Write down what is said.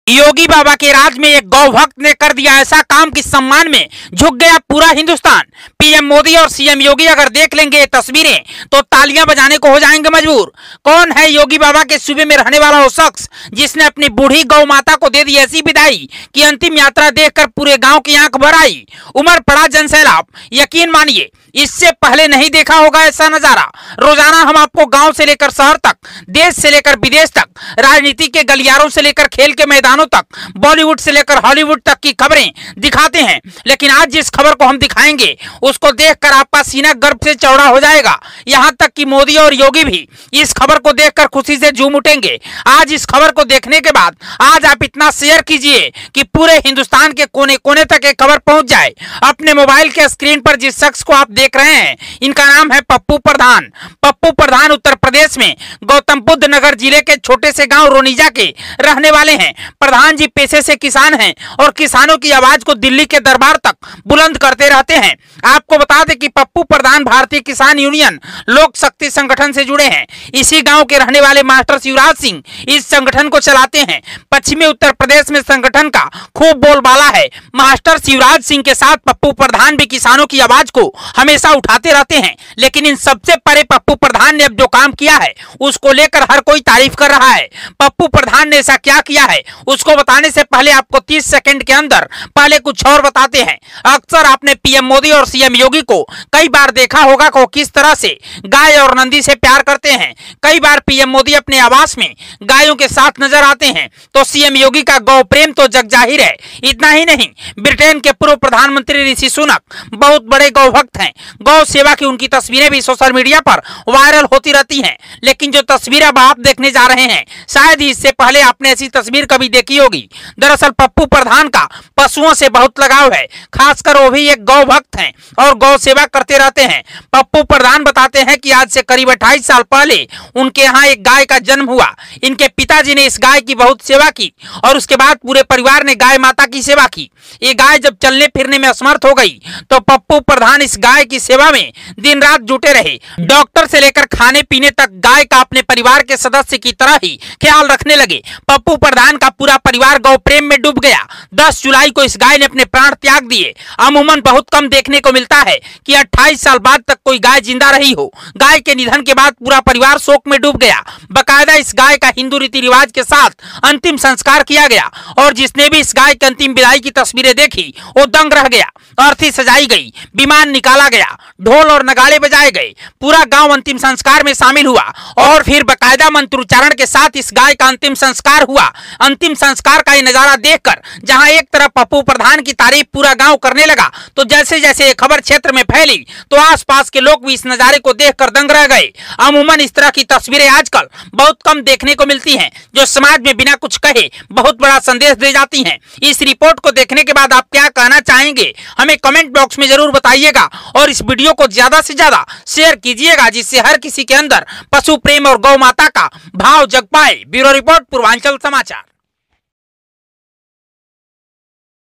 योगी बाबा के राज में एक गौ भक्त ने कर दिया ऐसा काम कि सम्मान में झुक गया पूरा हिंदुस्तान। पीएम मोदी और सीएम योगी अगर देख लेंगे ये तस्वीरें तो तालियां बजाने को हो जाएंगे मजबूर। कौन है योगी बाबा के सूबे में रहने वाला वो शख्स जिसने अपनी बूढ़ी गौ माता को दे दी ऐसी विदाई कि अंतिम यात्रा देखकर पूरे गांव की आंख भर आई। उमड़ पड़ा जनसैलाब। यकीन मानिए इससे पहले नहीं देखा होगा ऐसा नजारा। रोजाना हम आपको गांव से लेकर शहर तक, देश से लेकर विदेश तक, राजनीति के गलियारों से लेकर खेल के मैदानों तक, बॉलीवुड से लेकर हॉलीवुड तक की खबरें दिखाते हैं। लेकिन आज जिस खबर को हम दिखाएंगे उसको देखकर आपका सीना गर्व से चौड़ा हो जाएगा। यहां तक कि मोदी और योगी भी इस खबर को देखकर खुशी से झूम उठेंगे। आज इस खबर को देखने के बाद आज आप इतना शेयर कीजिए कि पूरे हिंदुस्तान के कोने कोने तक ये खबर पहुंच जाए। अपने मोबाइल के स्क्रीन पर जिस शख्स को आप देख रहे हैं इनका नाम है पप्पू प्रधान। पप्पू प्रधान उत्तर प्रदेश में गौतम बुद्ध नगर जिले के छोटे से गांव रोनिजा के रहने वाले हैं। प्रधान जी पेशे से किसान हैं और किसानों की आवाज को दिल्ली के दरबार तक बुलंद करते रहते हैं। आपको बता दें कि पप्पू प्रधान भारतीय किसान यूनियन लोक शक्ति संगठन से जुड़े हैं। इसी गांव के रहने वाले मास्टर शिवराज सिंह इस संगठन को चलाते हैं। पश्चिमी उत्तर प्रदेश में संगठन का खूब बोलबाला है। मास्टर शिवराज सिंह के साथ पप्पू प्रधान भी किसानों की आवाज को हमेशा उठाते रहते हैं। लेकिन इन सबसे परे पप्पू प्रधान ने अब जो काम किया है उसको लेकर हर कोई तारीफ कर रहा है। पप्पू प्रधान ने ऐसा क्या किया है उसको बताने से पहले आपको 30 सेकंड के अंदर पहले कुछ और बताते हैं। अक्सर आपने पीएम मोदी और सीएम योगी को कई बार देखा होगा कि किस तरह से गाय और नंदी से प्यार करते हैं। कई बार पीएम मोदी अपने आवास में गायों के साथ नजर आते हैं तो सीएम योगी का गौ प्रेम तो जग जाहिर है। इतना ही नहीं, ब्रिटेन के पूर्व प्रधानमंत्री ऋषि सुनक बहुत बड़े गौ भक्त हैं। गौ सेवा की उनकी तस्वीरें भी सोशल मीडिया पर वायरल होती रहती हैं। लेकिन जो तस्वीर अब आप देखने जा रहे हैं शायद ही इससे पहले आपने ऐसी तस्वीर कभी देखी होगी। दरअसल पप्पू प्रधान का पशुओं से बहुत लगाव है, खासकर वो भी एक गौ भक्त हैं और गौ सेवा करते रहते हैं। पप्पू प्रधान बताते हैं कि आज से करीब 28 साल पहले उनके यहाँ एक गाय का जन्म हुआ। इनके पिताजी ने इस गाय की बहुत सेवा की और उसके बाद पूरे परिवार ने गाय माता की सेवा की। ये गाय जब चलने फिरने में असमर्थ हो गई तो पप्पू प्रधान इस गाय की सेवा में दिन रात जुटे रहे। डॉक्टर से लेकर खाने पीने तक गाय का अपने परिवार के सदस्य की तरह ही ख्याल रखने लगे। पप्पू प्रधान का पूरा परिवार गौ प्रेम में डूब गया। 10 जुलाई को इस गाय ने अपने प्राण त्याग दिए। अमूमन बहुत कम देखने को मिलता है कि 28 साल बाद तक कोई गाय जिंदा रही हो। गाय के निधन के बाद पूरा परिवार शोक में डूब गया। बकायदा इस गाय का हिंदू रीति रिवाज के साथ अंतिम संस्कार किया गया और जिसने भी इस गाय की अंतिम विदाई की तस्वीरें देखी वो दंग रह गया। अर्थी सजाई गई, विमान निकाला गया, ढोल और नगाड़े बजाए गए, पूरा गांव अंतिम संस्कार में शामिल हुआ और फिर बकायदा मंत्रोच्चारण के साथ इस गाय का अंतिम संस्कार हुआ। अंतिम संस्कार का ये नजारा देखकर जहां एक तरफ पप्पू प्रधान की तारीफ पूरा गांव करने लगा तो जैसे जैसे ये खबर क्षेत्र में फैली तो आसपास के लोग भी इस नजारे को देखकर दंग रह गए। अमूमन इस तरह की तस्वीरें आजकल बहुत कम देखने को मिलती हैं जो समाज में बिना कुछ कहे बहुत बड़ा संदेश दे जाती हैं। इस रिपोर्ट को देखने के बाद आप क्या कहना चाहेंगे हमें कमेंट बॉक्स में जरूर बताइएगा और इस वीडियो को ज्यादा से ज्यादा शेयर कीजिएगा जिससे हर किसी के अंदर पशु प्रेम और गौ माता का भाव जग पाए। ब्यूरो रिपोर्ट पूर्वांचल समाचार।